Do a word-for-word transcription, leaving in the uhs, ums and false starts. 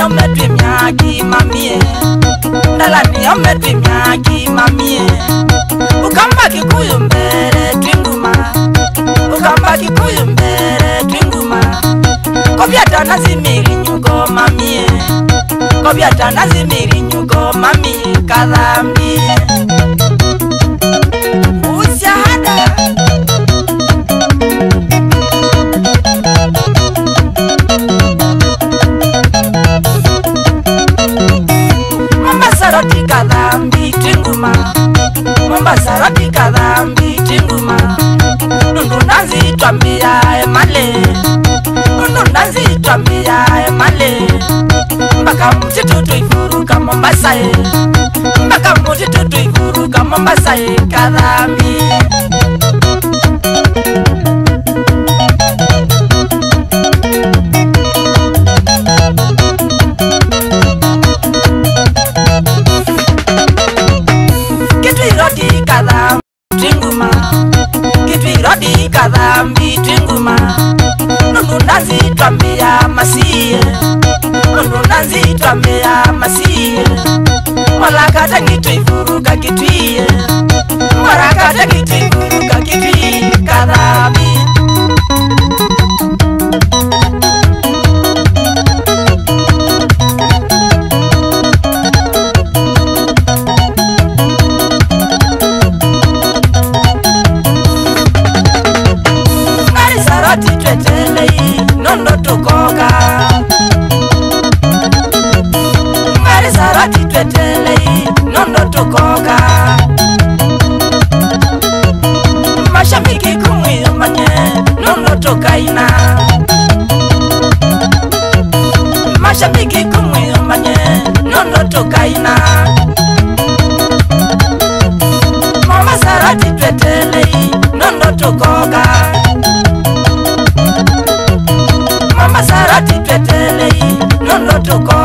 ometwe myaki mamie Ndala ni ometwe myaki mamie Ukamba Kikuyu mbere twinguma Ukamba Kikuyu mbere twinguma Kobyata nazimiri nyugo mamie Kobyata nazimiri nyugo mamie kadhambi Usyahada Mombasa kadhambi twinguma Mombasa roti kadhambi twinguma Nundu nazi twambia emale Nundu nazi twambia emale Mbaka mtitu tuifuruka Mombasa e Mbaka mtitu tuifuruka Mombasa e kadhambi Rodi kadhambi twinguma Nundu nazi twambia masie Nundu nazi twambia masie Mwalakata ngituifuruka kitwie Mwalakata ngituifuruka kitwie kadhambi Nondo tukoka Ngari sarati twetelei Nondo tukoka Mashabiki kumwi umanye Nondo tukaina Mashabiki kumwi umanye Nondo tukaina Mama sarati twetelei Nondo tukoka Mama sarati twetelei Nondo tukoka